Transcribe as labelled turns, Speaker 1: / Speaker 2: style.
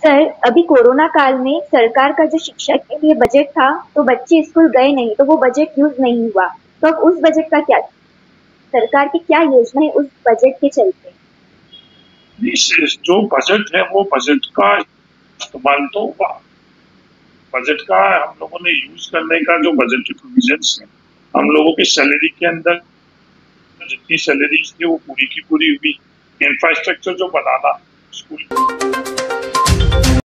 Speaker 1: Sir, अभी corona काल में सरकार का जो शिक्षा के लिए बजट था, तो बच्चे स्कूल गए नहीं, तो वो बजट यूज नहीं हुआ। तो अब उस बजट का क्या, सरकार की क्या योजना है उस बजट के चलते?
Speaker 2: जो बजट है वो बजट का इस्तेमाल तो हुआ, बजट का हम लोगों ने यूज करने का जो बजट प्रोविजंस है, हम लोगों की सैलरी के अंदर जितनी सैलरीज थी वो पूरी की पूरी हुई। इंफ्रास्ट्रक्चर जो बनाना स्कूल